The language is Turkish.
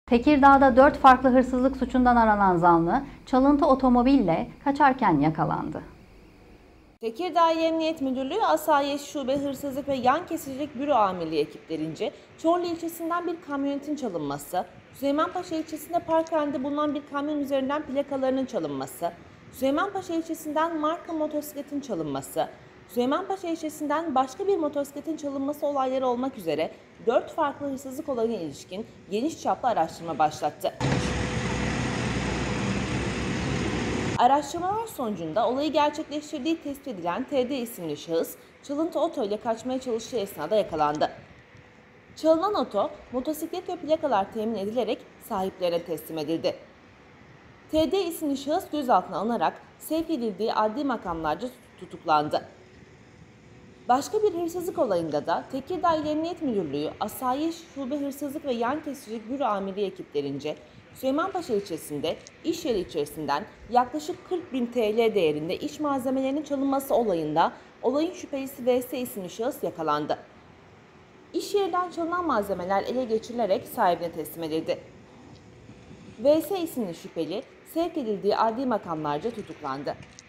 Tekirdağ'da 4 farklı hırsızlık suçundan aranan zanlı, çalıntı otomobille kaçarken yakalandı. Tekirdağ İl Emniyet Müdürlüğü Asayiş Şube Hırsızlık ve Yan Kesicilik Büro Amirliği ekiplerince Çorlu ilçesinden bir kamyonetin çalınması, Süleymanpaşa ilçesinde park halinde bulunan bir kamyon üzerinden plakalarının çalınması, Süleymanpaşa ilçesinden marka motosikletin çalınması, Süleymanpaşa ilçesinden başka bir motosikletin çalınması olayları olmak üzere 4 farklı hırsızlık olayına ilişkin geniş çaplı araştırma başlattı. Araştırmalar sonucunda olayı gerçekleştirdiği tespit edilen TD isimli şahıs, çalıntı oto ile kaçmaya çalıştığı esnada yakalandı. Çalınan oto, motosiklet ve plakalar temin edilerek sahiplerine teslim edildi. TD isimli şahıs gözaltına alınarak sevk edildiği adli makamlarca tutuklandı. Başka bir hırsızlık olayında da Tekirdağ İl Emniyet Müdürlüğü Asayiş Şube Hırsızlık ve Yan Kesicilik Büro Amirliği ekiplerince Süleymanpaşa ilçesinde iş yeri içerisinden yaklaşık 40.000 TL değerinde iş malzemelerinin çalınması olayında olayın şüphelisi VS isimli şahıs yakalandı. İş yerinden çalınan malzemeler ele geçirilerek sahibine teslim edildi. VS isimli şüpheli sevk edildiği adli makamlarca tutuklandı.